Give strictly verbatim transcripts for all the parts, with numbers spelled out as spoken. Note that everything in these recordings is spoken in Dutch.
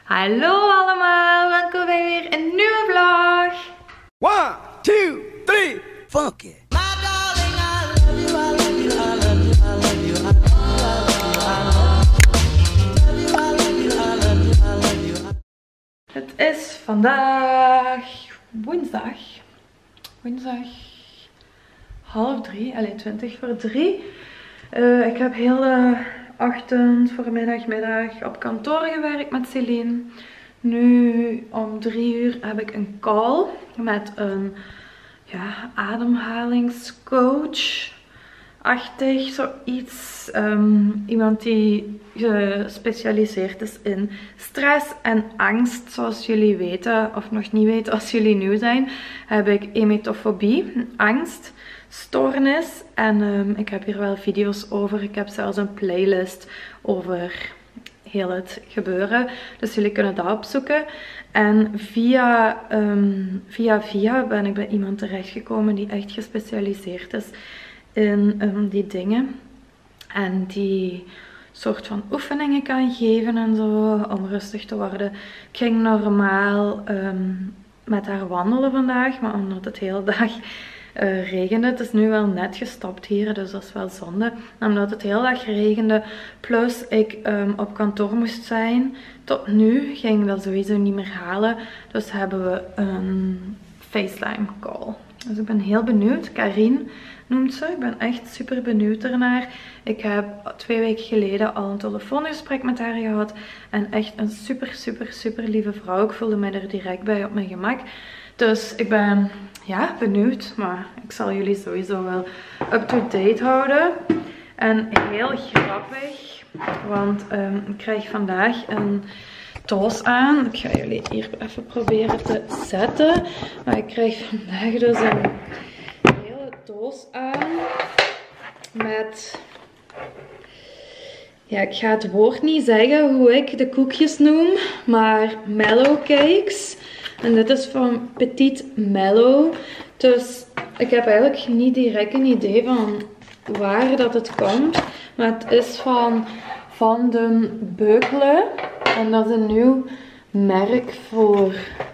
Hallo allemaal, welkom bij weer een nieuwe vlog. One, two, three, fuck it. Het is vandaag woensdag. Woensdag half drie, allez twintig voor drie. Uh, ik heb heel de ochtend, voormiddag, middag op kantoor gewerkt met Celine. Nu om drie uur heb ik een call met een ja, ademhalingscoach. Achtig, zoiets. Um, iemand die gespecialiseerd is in stress en angst. Zoals jullie weten, of nog niet weten als jullie nieuw zijn, heb ik emetofobie, angststoornis. En um, ik heb hier wel video's over. Ik heb zelfs een playlist over heel het gebeuren. Dus jullie kunnen dat opzoeken. En via, um, via via ben ik bij iemand terechtgekomen die echt gespecialiseerd is in um, die dingen. En die soort van oefeningen kan geven en zo, om rustig te worden. Ik ging normaal um, met haar wandelen vandaag, maar omdat het de hele dag uh, regende. Het is nu wel net gestopt hier, dus dat is wel zonde. Omdat het de hele dag regende, plus ik um, op kantoor moest zijn. Tot nu ging ik dat sowieso niet meer halen. Dus hebben we een FaceTime call. Dus ik ben heel benieuwd. Karin noemt ze. Ik ben echt super benieuwd ernaar. Ik heb twee weken geleden al een telefoongesprek met haar gehad. En echt een super, super, super lieve vrouw. Ik voelde mij er direct bij op mijn gemak. Dus ik ben ja, benieuwd. Maar ik zal jullie sowieso wel up-to-date houden. En heel grappig. Want um, ik krijg vandaag een doos aan. Ik ga jullie hier even proberen te zetten. Maar ik krijg vandaag dus een hele doos aan. Met... Ja, ik ga het woord niet zeggen hoe ik de koekjes noem. Maar mellow cakes. En dit is van Petit Mellow. Dus ik heb eigenlijk niet direct een idee van waar dat het komt. Maar het is van Van den Beukelen. En dat is een nieuw merk voor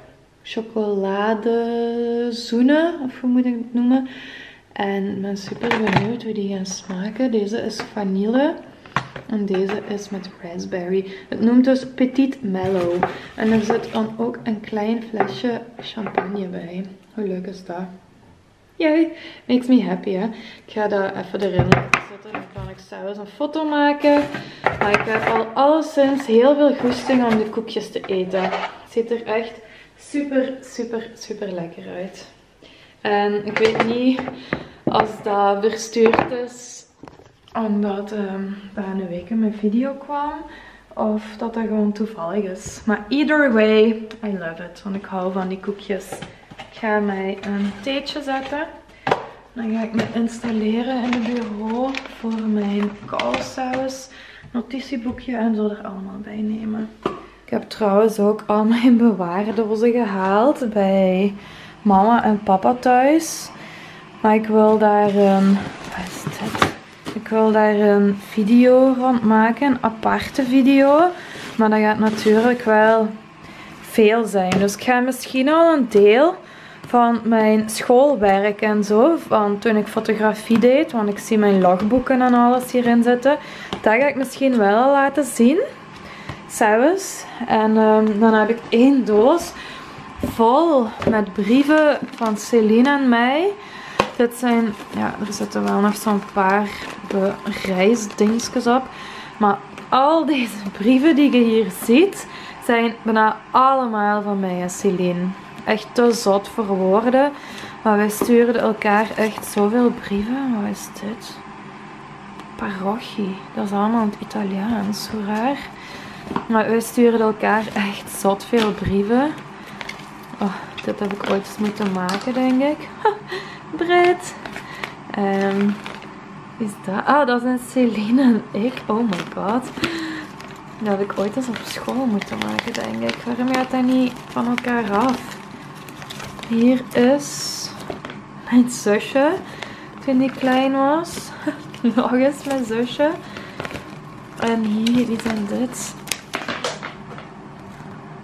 chocoladezoenen, of hoe moet ik het noemen. En ik ben super benieuwd hoe die gaan smaken. Deze is vanille en deze is met raspberry. Het noemt dus Petit Mellow. En er zit dan ook een klein flesje champagne bij. Hoe leuk is dat? Yay, makes me happy, hè. Ik ga dat even erin zetten. Dan kan ik zelfs een foto maken. Maar ik heb al alleszins heel veel goesting om de koekjes te eten. Het ziet er echt super, super, super lekker uit. En ik weet niet als dat verstuurd is omdat um, dat een week in mijn video kwam. Of dat dat gewoon toevallig is. Maar either way, I love it. Want ik hou van die koekjes. Ik ga mij een theetje zetten. Dan ga ik me installeren in het bureau voor mijn koolsaus, notitieboekje en zo er allemaal bij nemen. Ik heb trouwens ook al mijn bewaardozen gehaald bij mama en papa thuis. Maar ik wil daar een... Wat is dit? Ik wil daar een video van maken, een aparte video. Maar dat gaat natuurlijk wel veel zijn. Dus ik ga misschien al een deel van mijn schoolwerk en zo, van toen ik fotografie deed, want ik zie mijn logboeken en alles hierin zitten, dat ga ik misschien wel laten zien, zelfs. En um, dan heb ik één doos vol met brieven van Celine en mij. Dit zijn, ja, er zitten wel nog zo'n paar bereisdingetjes op, maar al deze brieven die je hier ziet, zijn bijna allemaal van mij en Celine. Echt te zot voor woorden. Maar wij stuurden elkaar echt zoveel brieven. Wat is dit? Parochie. Dat is allemaal in het Italiaans. Hoe raar. Maar wij stuurden elkaar echt zot veel brieven. Oh, dit heb ik ooit eens moeten maken, denk ik. Brit. Um, is dat? Ah, dat zijn Celine en ik. Oh my god. Dat heb ik ooit eens op school moeten maken, denk ik. Waarom gaat dat niet van elkaar af? Hier is mijn zusje, toen die klein was. Nog eens mijn zusje. En hier, wie zijn dit?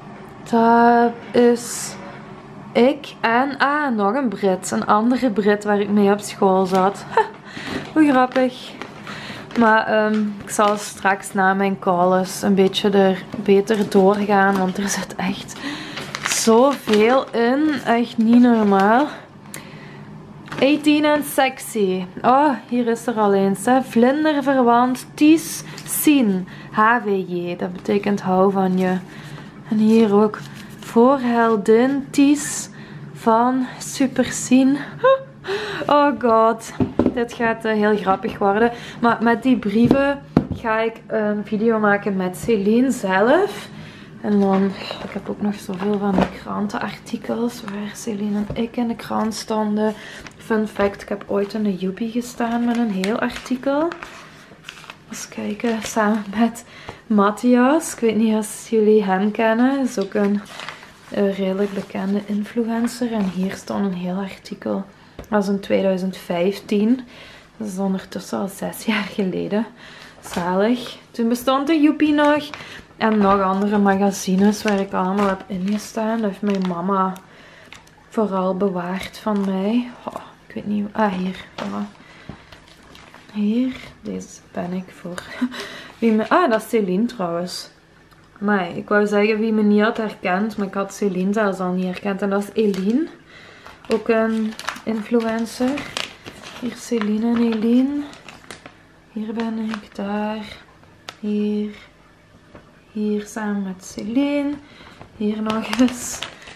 Dat is ik en ah, nog een Brit. Een andere Brit waar ik mee op school zat. Ha, hoe grappig. Maar um, ik zal straks na mijn call eens een beetje er beter doorgaan. Want er zit echt zoveel in. Echt niet normaal. achttien en sexy. Oh, hier is er al eens. Hè. Vlinderverwant Ties Sien. H W J. Dat betekent hou van je. En hier ook. Voorheldin Ties van Super Sien. Oh god. Dit gaat uh, heel grappig worden. Maar met die brieven ga ik een video maken met Celine zelf. En dan, ik heb ook nog zoveel van die krantenartikels waar Celine en ik in de krant stonden. Fun fact, ik heb ooit in de Joepie gestaan met een heel artikel. Eens kijken, samen met Matthias. Ik weet niet of jullie hem kennen. Hij is ook een uh, redelijk bekende influencer. En hier stond een heel artikel. Dat was in tweeduizend vijftien. Dat is ondertussen al zes jaar geleden. Zalig. Toen bestond de Joepie nog. En nog andere magazines waar ik allemaal heb ingestaan. Dat heeft mijn mama vooral bewaard van mij. Oh, ik weet niet. Ah, hier. Oh. Hier. Deze ben ik voor. Wie me... Ah, dat is Celine trouwens. Maar ik wou zeggen wie me niet had herkend. Maar ik had Celine zelfs al niet herkend. En dat is Eline. Ook een influencer. Hier Celine en Eline. Hier ben ik. Daar. Hier. Hier samen met Celine. Hier nog eens.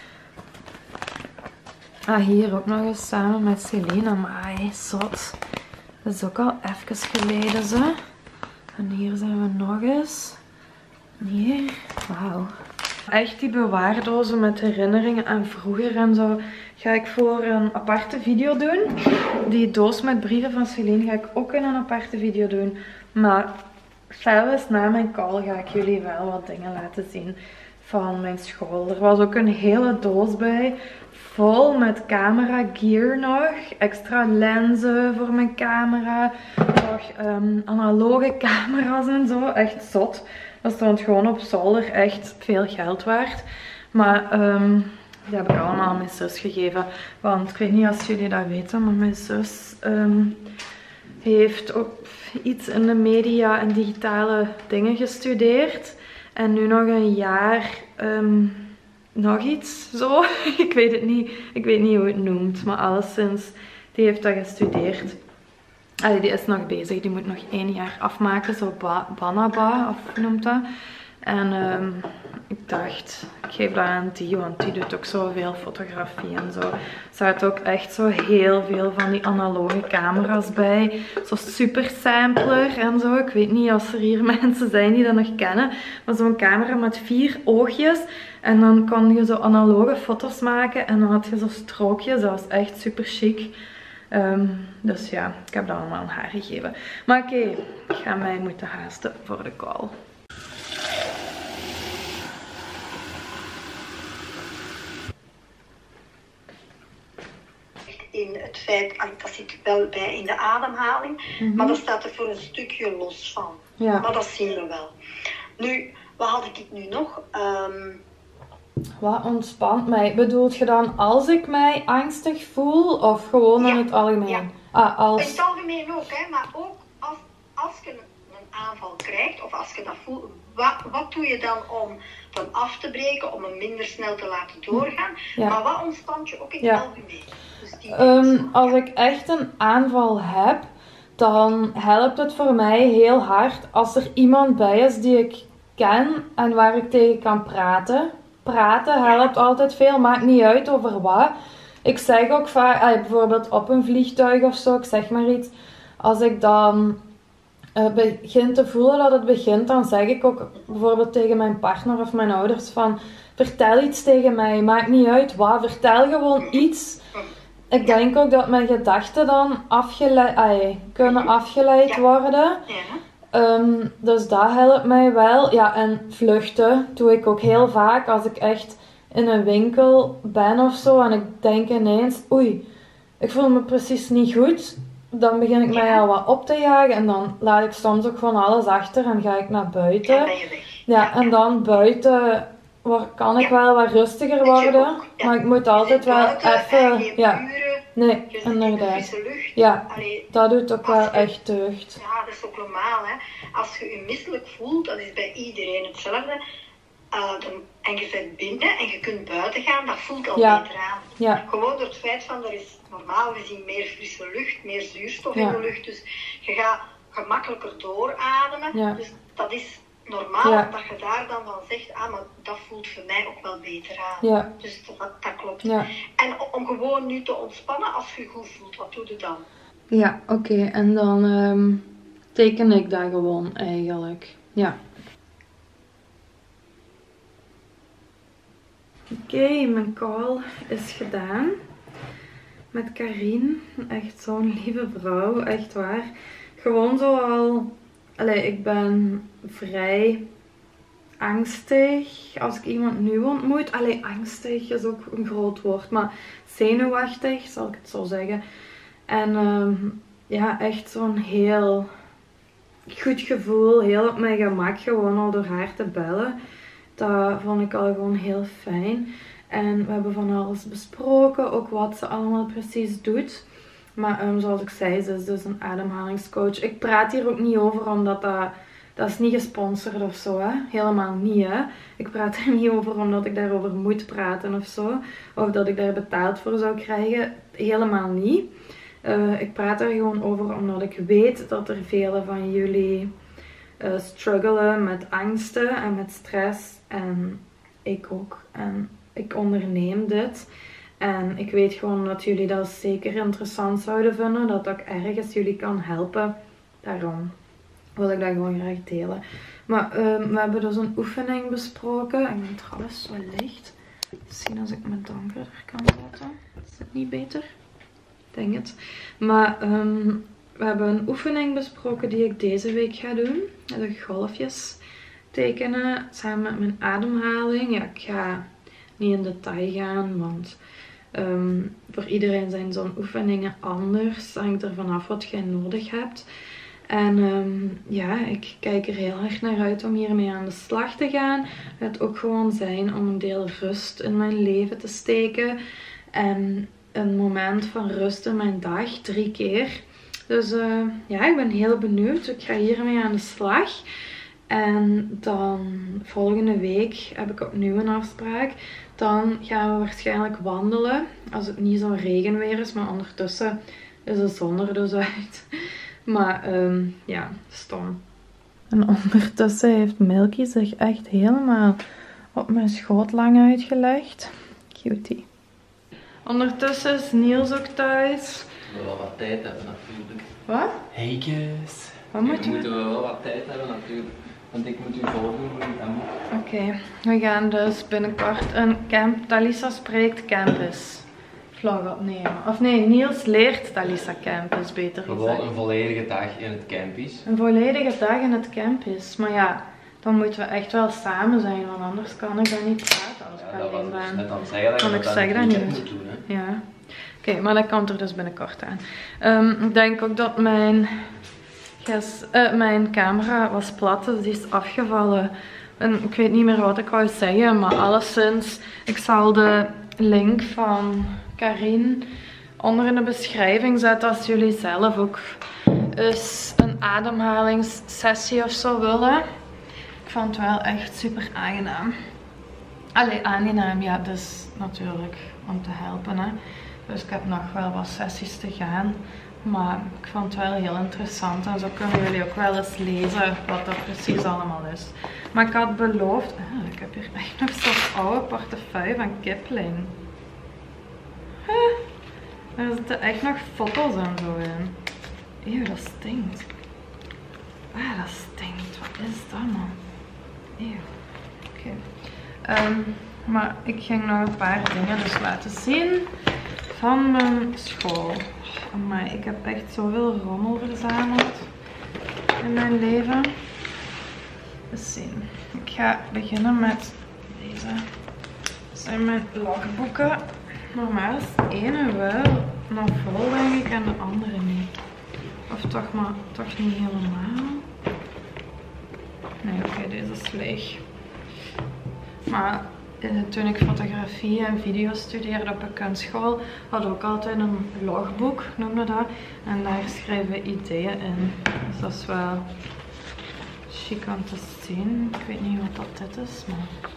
Ah, hier ook nog eens samen met Celine. Amai, zot. Dat is ook al even geleden, zo. En hier zijn we nog eens. En hier. Wauw. Echt die bewaardozen met herinneringen aan vroeger en zo ga ik voor een aparte video doen. Die doos met brieven van Celine ga ik ook in een aparte video doen. Maar zelfs na mijn call ga ik jullie wel wat dingen laten zien van mijn school. Er was ook een hele doos bij. Vol met camera gear nog. Extra lenzen voor mijn camera. Nog um, analoge camera's en zo. Echt zot. Dat stond gewoon op zolder. Echt veel geld waard. Maar um, die heb ik allemaal aan mijn zus gegeven. Want ik weet niet of jullie dat weten. Maar mijn zus um, heeft ook iets in de media en digitale dingen gestudeerd. En nu nog een jaar... Um, nog iets, zo. Ik weet het niet. Ik weet niet hoe het noemt. Maar alleszins, die heeft dat gestudeerd. Allee, die is nog bezig. Die moet nog één jaar afmaken. Zo ba Banaba, of hoe noemt dat? En um, ik dacht, ik geef dat aan die, want die doet ook zoveel fotografie en zo. Er zaten ook echt zo heel veel van die analoge camera's bij. Zo super sampler en zo. Ik weet niet of er hier mensen zijn die dat nog kennen. Maar zo'n camera met vier oogjes. En dan kon je zo analoge foto's maken. En dan had je zo strookjes. Dat was echt super chic. Um, dus ja, ik heb dat allemaal aan haar gegeven. Maar oké, okay, ik ga mij moeten haasten voor de call. In het feit, dat zit wel bij in de ademhaling, mm-hmm. maar dat staat er voor een stukje los van. Ja. Maar dat zien we wel. Nu, wat had ik nu nog? Um... Wat ontspant mij? Bedoelt je dan als ik mij angstig voel of gewoon ja. in het algemeen? Ja. Ah, als... In het algemeen ook, hè, maar ook als, als je een aanval krijgt of als je dat voelt, wat, wat doe je dan om hem af te breken, om hem minder snel te laten doorgaan? Ja. Maar wat ontspant je ook in het ja. algemeen? Dus um, als ik echt een aanval heb, dan helpt het voor mij heel hard als er iemand bij is die ik ken en waar ik tegen kan praten. Praten helpt altijd veel, maakt niet uit over wat. Ik zeg ook vaak, bijvoorbeeld op een vliegtuig of zo, ik zeg maar iets. Als ik dan uh, begin te voelen dat het begint, dan zeg ik ook bijvoorbeeld tegen mijn partner of mijn ouders van, vertel iets tegen mij, maakt niet uit wat, vertel gewoon iets. Ik denk ook dat mijn gedachten dan afgeleid, ay, kunnen afgeleid worden. Um, dus dat helpt mij wel. Ja, en vluchten doe ik ook heel vaak als ik echt in een winkel ben of zo en ik denk ineens, oei, ik voel me precies niet goed. Dan begin ik mij al wat op te jagen en dan laat ik soms ook van alles achter en ga ik naar buiten. En ben je weg. Ja, en dan buiten kan ik Ja. wel wat rustiger worden, Ook, ja. maar ik moet Je altijd zit wel buiten, en even, geen ja, muren, nee, je zit in de inderdaad. frisse lucht. Ja, Allee, dat doet ook wel als je- echt deugd. Ja, dat is ook normaal. Hè. Als je je misselijk voelt, dat is bij iedereen hetzelfde. Uh, dan, en je bent binnen en je kunt buiten gaan, dat voelt al Ja. beter aan. Ja, Gewoon door het feit van er is normaal gezien meer frisse lucht, meer zuurstof Ja. in de lucht. Dus je gaat gemakkelijker doorademen. Ja. Dus dat is normaal Ja. dat je daar dan van zegt, ah, maar dat voelt voor mij ook wel beter aan. ja, Dus dat, dat klopt. ja. En om gewoon nu te ontspannen als je je goed voelt, wat doe je dan? Ja, oké. En dan ehm, teken ik dat gewoon eigenlijk. Ja. Oké, okay, mijn call is gedaan. Met Karin. Echt zo'n lieve vrouw. Echt waar. Gewoon zo al... Allee, ik ben vrij angstig als ik iemand nieuw ontmoet. Allee, angstig is ook een groot woord. Maar zenuwachtig, zal ik het zo zeggen. En um, ja, echt zo'n heel goed gevoel. Heel op mijn gemak gewoon al door haar te bellen. Dat vond ik al gewoon heel fijn. En we hebben van alles besproken. Ook wat ze allemaal precies doet. Maar um, zoals ik zei, ze is dus een ademhalingscoach. Ik praat hier ook niet over omdat dat... Dat is niet gesponsord of zo, hè. Helemaal niet, hè. Ik praat er niet over omdat ik daarover moet praten of zo. Of dat ik daar betaald voor zou krijgen. Helemaal niet. Uh, ik praat er gewoon over omdat ik weet dat er velen van jullie uh, struggelen met angsten en met stress. En ik ook. En ik onderneem dit. En ik weet gewoon dat jullie dat zeker interessant zouden vinden. Dat ik ergens jullie kan helpen. Daarom wil ik dat gewoon graag delen. Maar um, we hebben dus een oefening besproken. Ik ben trouwens zo licht. Misschien als ik me donkerder kan zetten. Is het niet beter? Ik denk het. Maar um, we hebben een oefening besproken die ik deze week ga doen. De golfjes tekenen samen met mijn ademhaling. Ja, ik ga niet in detail gaan, want um, voor iedereen zijn zo'n oefeningen anders. Het hangt er vanaf wat jij nodig hebt. En um, ja, ik kijk er heel erg naar uit om hiermee aan de slag te gaan. Het ook gewoon zijn om een deel rust in mijn leven te steken. En een moment van rust in mijn dag, drie keer. Dus uh, ja, ik ben heel benieuwd. Ik ga hiermee aan de slag. En dan volgende week heb ik opnieuw een afspraak. Dan gaan we waarschijnlijk wandelen. Als het niet zo regenweer is, maar ondertussen is de zon er dus uit. Maar um, ja, stom. En ondertussen heeft Milky zich echt helemaal op mijn schoot lang uitgelegd. Cutie. Ondertussen is Niels ook thuis. We wel wat tijd hebben natuurlijk. Wat? Heikes. Wat moeten we? moeten we wel wat tijd hebben natuurlijk. Want ik moet u volgen voor die demo. Oké, okay. We gaan dus binnenkort een camp. Talisa spreekt campus vlog opnemen. Of nee, Niels leert Talisa campus, beter gezegd. Gewoon een volledige dag in het camp is. Een volledige dag in het campus. Maar ja, dan moeten we echt wel samen zijn, want anders kan ik dan niet praten als Ja, ik dat was alleen dus ben. net aan het zeggen dat Kan je ik dat zeggen dan dat niet niet? moet doen. Hè? Ja. Oké, okay, maar dat komt er dus binnenkort aan. Um, ik denk ook dat mijn, yes, uh, mijn camera was plat, dus die is afgevallen. En ik weet niet meer wat ik wou zeggen, maar alleszins, ik zal de link van Karin onder in de beschrijving zetten als jullie zelf ook eens een ademhalingssessie of zo willen. Ik vond het wel echt super aangenaam. Allee, aangenaam, ja, dus natuurlijk om te helpen, hè. Dus ik heb nog wel wat sessies te gaan. Maar ik vond het wel heel interessant. En zo kunnen jullie ook wel eens lezen wat dat precies allemaal is. Maar ik had beloofd... Ah, ik heb hier echt nog zo'n oude portefeuille van Kipling. Huh. Er zitten echt nog foto's en zo in. Eeuw, dat stinkt. Ah, dat stinkt. Wat is dat, man? Eeuw. Oké. Okay. Um, maar ik ging nog een paar dingen dus laten zien van mijn school. Maar ik heb echt zoveel rommel verzameld in mijn leven. Eens zien. Ik ga beginnen met deze. Dat zijn mijn logboeken. Normaal is de ene wel nog vol, denk ik, en de andere niet. Of toch, maar toch niet helemaal. Nee, oké, okay, deze is leeg. Maar uh, toen ik fotografie en video studeerde op een kunstschool, hadden we ook altijd een logboek, noemde dat. En daar schrijven we ideeën in. Dus dat is wel chic om te zien. Ik weet niet wat dat dit is, maar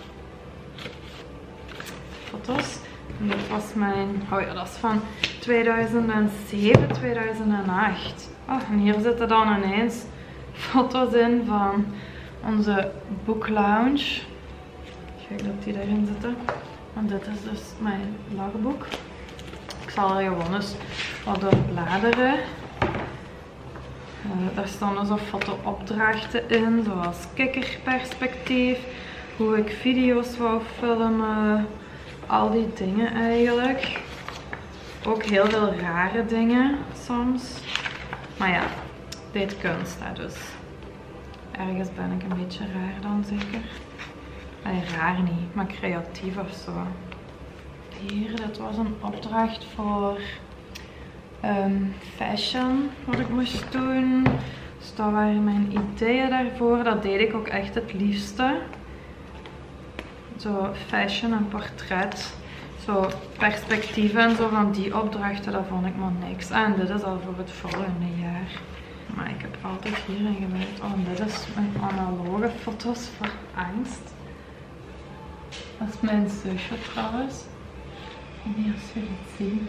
foto's. En dit was mijn, oh ja, dat is van tweeduizend zeven, tweeduizend acht. Oh, en hier zitten dan ineens foto's in van onze boeklounge. Kijk dat die daarin zitten. En dit is dus mijn logboek. Ik zal er gewoon eens wat door bladeren. Uh, daar staan dus al foto-opdrachten in, zoals kikkerperspectief, hoe ik video's wou filmen, al die dingen eigenlijk. Ook heel veel rare dingen soms. Maar ja, dit kunst hè, dus. Ergens ben ik een beetje raar dan zeker. Nee, raar niet, maar creatief of zo. Hier, dit was een opdracht voor um, fashion, wat ik moest doen. Dus dat waren mijn ideeën daarvoor. Dat deed ik ook echt het liefste. Zo fashion en portret. Zo perspectieven en zo van die opdrachten, dat vond ik maar niks. En dit is al voor het volgende jaar. Maar ik heb altijd hierin gewerkt. Oh, en dit is mijn analoge foto's voor angst. Dat is mijn zusje trouwens. En hier als je het ziet.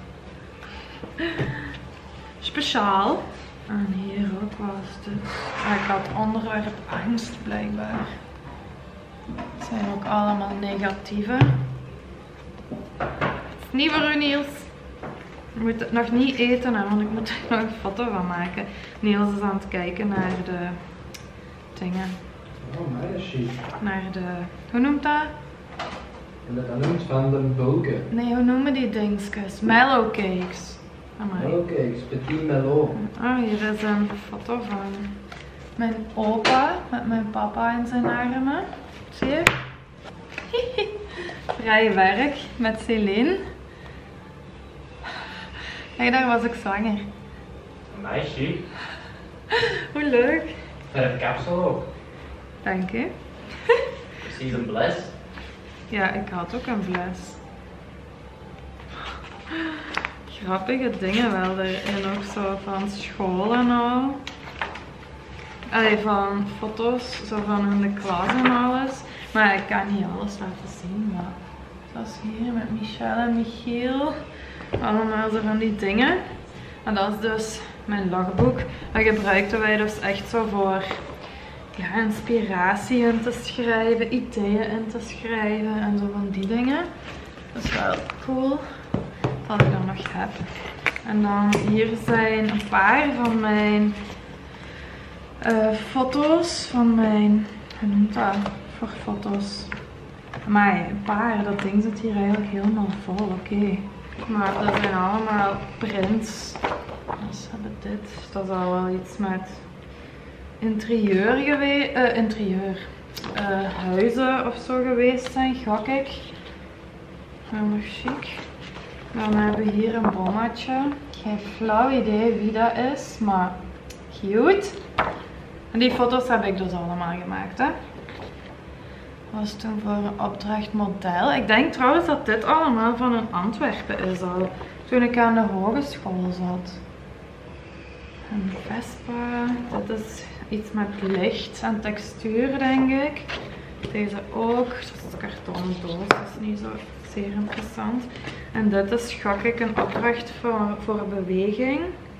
Speciaal. En hier ook was dit. Ah, ik had onderwerp angst blijkbaar. Het zijn ook allemaal negatieve. Het is niet voor u, Niels. Ik moet het nog niet eten, hè, want ik moet er nog een foto van maken. Niels is aan het kijken naar de dingen. Oh, meisje. Naar de, hoe noemt dat? En dat noemt van de bulken. Nee, hoe noemen die dingetjes? Mellow cakes. Mellow cakes, petit mellow. Oh, hier is een foto van mijn opa met mijn papa in zijn armen. Zie je? Vrij werk met Celine. Kijk, daar was ik zwanger. Meisje. Hoe leuk. Verf kapsel ook. Dank je. Precies een bles. Ja, ik had ook een bles. Grappige dingen wel erin, ook zo van school en al. Allee, van foto's, zo van in de klas en alles. Maar ik kan niet alles laten zien, maar zoals hier met Michel en Michiel. Allemaal zo van die dingen. En dat is dus mijn logboek. Dat gebruikten wij dus echt zo voor ja, inspiratie in te schrijven, ideeën in te schrijven en zo van die dingen. Dat is wel cool dat ik dat nog heb. En dan hier zijn een paar van mijn uh, foto's van mijn, hoe noemt dat, voor foto's. Maar een paar, dat ding zit hier eigenlijk helemaal vol, oké. Okay. Maar dat zijn allemaal prints. Dus hebben dit, dat zal wel iets met interieur geweest, uh, interieur, uh, huizen of zo geweest zijn, gok ik. Wel nog chic. Dan hebben we hier een bommatje. Geen flauw idee wie dat is, maar cute. En die foto's heb ik dus allemaal gemaakt, hè. Dat was toen voor een opdracht model. Ik denk trouwens dat dit allemaal van een Antwerpen is al. Toen ik aan de hogeschool zat. Een Vespa. Dit is iets met licht en textuur, denk ik. Deze ook. Dat is een kartonnen doos. Dat is niet zo zeer interessant. En dit is, gok ik, een opdracht voor, voor beweging.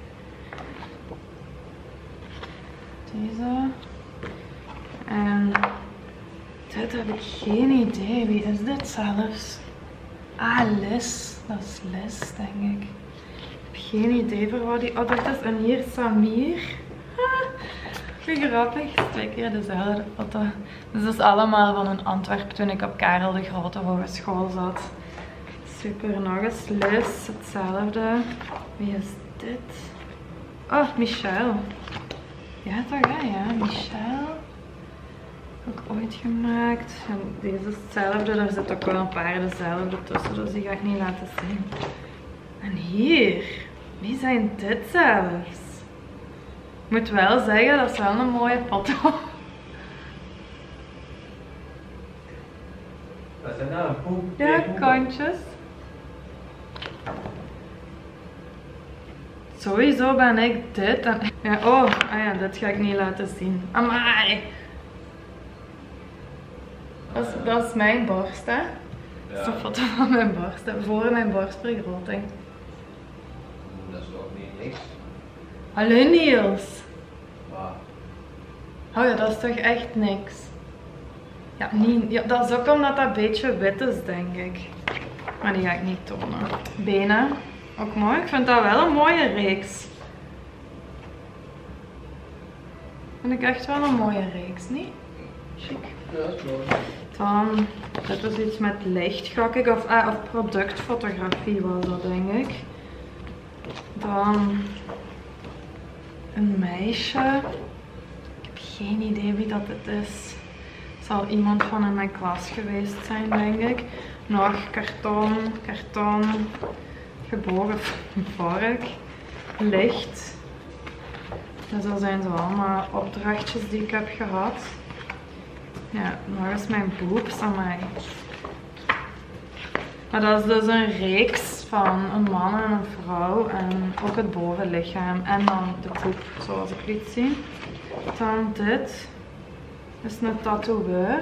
Deze. En dit heb ik geen idee. Wie is dit zelfs? Ah, Liz. Dat is Liz, denk ik. Ik heb geen idee voor wat die opdracht is. En hier Samir. Hoe grappig. Twee keer dezelfde foto. Dus dat is allemaal van een Antwerpen toen ik op Karel de Grote Hogeschool zat. Super, nog eens Liz. Hetzelfde. Wie is dit? Oh, Michel. Ja toch, hè? Ja, Michel. Ook ooit gemaakt. En deze is hetzelfde. Daar zit ook wel een paar dezelfde tussen. Dus die ga ik niet laten zien. En hier. Wie zijn dit zelfs? Ik moet wel zeggen, dat is wel een mooie foto. Wat zijn mijn poep. Ja, kantjes. Sowieso ben ik dit en... Ja, oh, ah ja, dit ga ik niet laten zien. Amai! Dat is, dat is mijn borst, hè? Dat is een foto van mijn borst, hè? Voor mijn borstvergroting. Dat is toch niet niks? Hallo Niels! Wat? Oh ja, dat is toch echt niks? Ja, niet, ja, dat is ook omdat dat een beetje wit is, denk ik. Maar die ga ik niet tonen. Benen, ook mooi. Ik vind dat wel een mooie reeks. Vind ik echt wel een mooie reeks, niet? Chic. Ja, dat is mooi. Dan, dit was iets met licht, gok ik. Of, eh, of productfotografie was dat, denk ik. Dan een meisje. Ik heb geen idee wie dat het is. Het zal iemand van in mijn klas geweest zijn, denk ik. Nog karton, karton, gebogen vork, licht. Dus dat zijn zo allemaal opdrachtjes die ik heb gehad. Ja, nog eens mijn boobs aan mij. Maar dat is dus een reeks van een man en een vrouw en ook het bovenlichaam en dan de poep, zoals ik liet zien. Dan dit is een tatoeëur.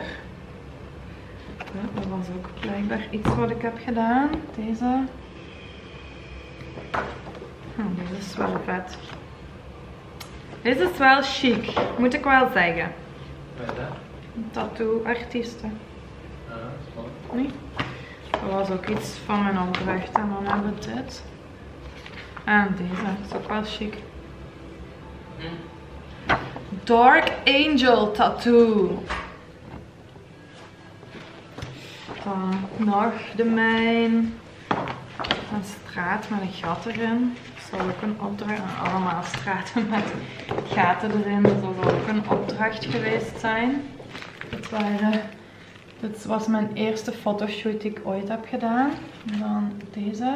Dat was ook blijkbaar iets wat ik heb gedaan. Deze. Oh, deze is wel vet. Deze is wel chic, moet ik wel zeggen. Wat is dat? Een tattoo-artiesten. Ja, dat is mooi. Nee? Dat was ook iets van mijn opdracht en dan hebben we dit. En deze, dat is ook wel chic. Dark Angel Tattoo. Dan nog de mijn. Een straat met een gat erin. Dat zal ook een opdracht. Allemaal straten met gaten erin. Dat zal ook een opdracht geweest zijn. Dit, waren, dit was mijn eerste fotoshoot die ik ooit heb gedaan. En dan deze.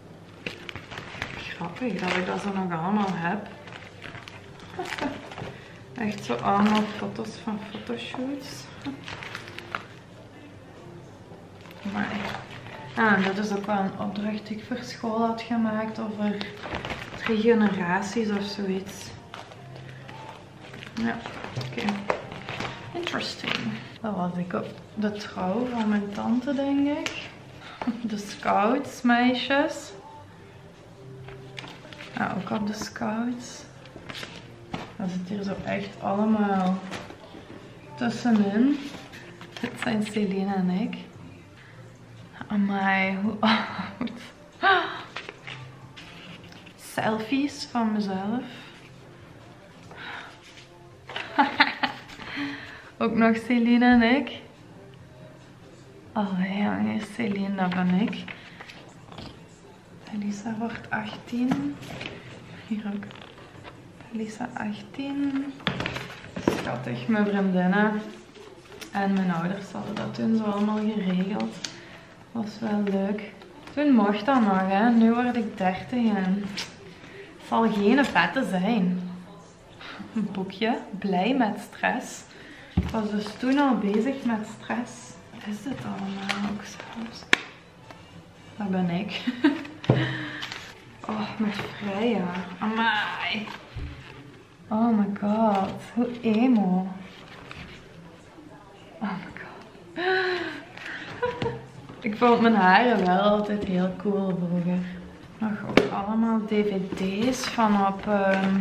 Grappig dat ik dat zo nog allemaal heb. Echt zo allemaal foto's van fotoshoots. Maar ah, dat is ook wel een opdracht die ik voor school had gemaakt over drie generaties of zoiets. Ja, oké. Okay. Interesting. Dat was ik op de trouw van mijn tante, denk ik. De scouts, meisjes. Ja, ook op de scouts. Dat zit hier zo echt allemaal tussenin. Dit zijn Celine en ik. Amai, hoe oud. Selfies van mezelf. Ook nog Celine en ik. Allee, jongens, Celine, dat ben ik. Elisa wordt achttien. Hier ook. Elisa achttien. Schattig, mijn vriendinnen. En mijn ouders hadden dat toen zo allemaal geregeld. Was wel leuk. Toen mocht dat nog, hè. Nu word ik dertig en het zal geen vette zijn. Een boekje. Blij met stress. Ik was dus toen al bezig met stress. Wat is dit allemaal ook zelfs? Dat ben ik. Oh, met Freya. Amai. Oh my god. Hoe emo. Oh my god. Ik vond mijn haren wel altijd heel cool vroeger. Nog ook allemaal D V D's van op, um,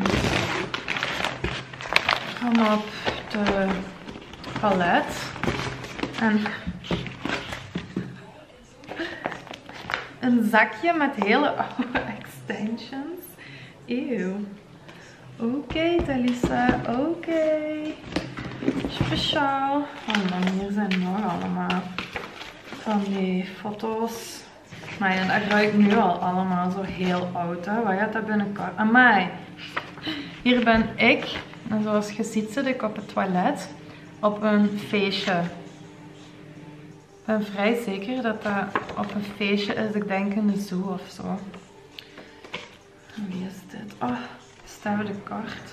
van op de palet. En een zakje met hele oude extensions. Eeuw. Oké, okay, Talisa. Oké. Okay. Speciaal. Oh man, hier zijn nog allemaal van die foto's. Maar ja, dat ruikt nu al allemaal zo heel oud. Hè? Wat gaat dat binnenkort? Amai. Hier ben ik. En zoals je ziet zit ik op het toilet. Op een feestje. Ik ben vrij zeker dat dat op een feestje is. Ik denk in de zoo of zo. En wie is dit? Oh, Sterre de Kart.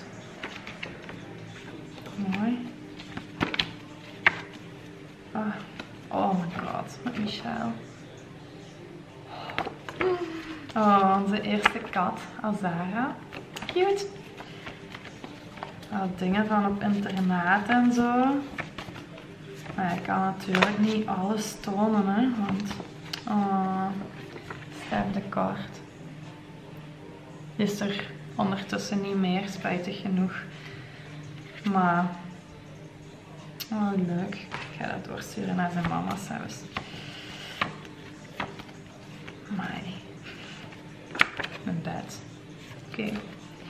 Mooi. Oh, oh my god. met Michelle. Oh, onze eerste kat, Azara. Cute. Wat dingen van op internaat en zo. Maar ik kan natuurlijk niet alles tonen, hè, want oh, sterf de kaart. Is er ondertussen niet meer, spijtig genoeg. Maar oh, leuk. Ik ga dat doorsturen naar zijn mama zelfs. Maar mijn bed. Oké. Okay.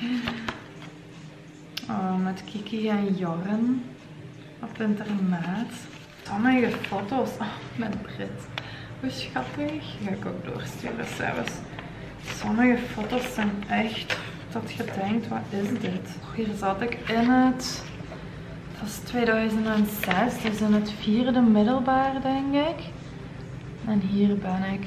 Oh, met Kiki en Jorren op internaat. Sommige foto's. Oh, met Brit. Hoe schattig. Ga ik ook doorsturen zelfs. Sommige foto's zijn echt dat je denkt, wat is dit? Hier zat ik in het, dat is tweeduizend zes, dus in het vierde middelbaar denk ik. En hier ben ik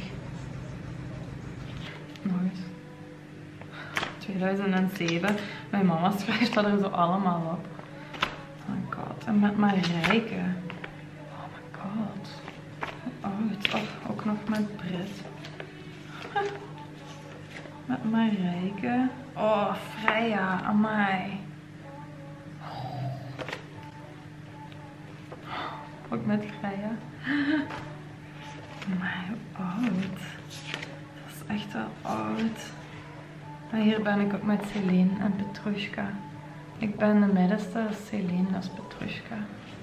nooit. tweeduizend zeven. Mijn mama schrijft dat er zo allemaal op. Oh my god. En met Marijke. Oh my god. Hoe oud. Oh, ook nog met Brit. Met Marijke. Oh, Freya. Amai. Ook met Freya. Amai, hoe oud. Dat is echt wel oud. En hier ben ik ook met Celine en Petrushka. Ik ben de middenste, dat is Celine, dat is Petrushka.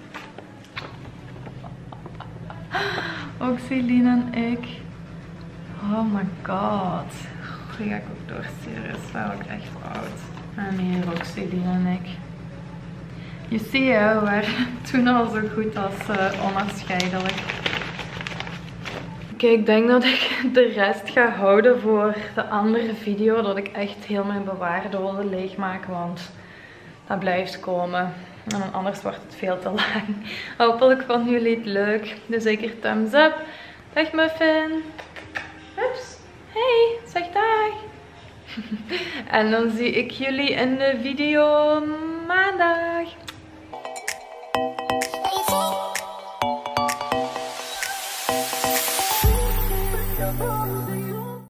Ook Celine en ik. Oh my god. Die ga ik ook doorsturen, is wel ook echt oud. En hier ook Celine en ik. Je ziet hè, we waren toen al zo goed als uh, onafscheidelijk. Oké, okay, ik denk dat ik de rest ga houden voor de andere video. Dat ik echt heel mijn bewaardozen leegmaak, want dat blijft komen. En anders wordt het veel te lang. Hopelijk vonden jullie het leuk. Dus zeker thumbs up. Dag Muffin. Ups. Hey, zeg dag. En dan zie ik jullie in de video maandag.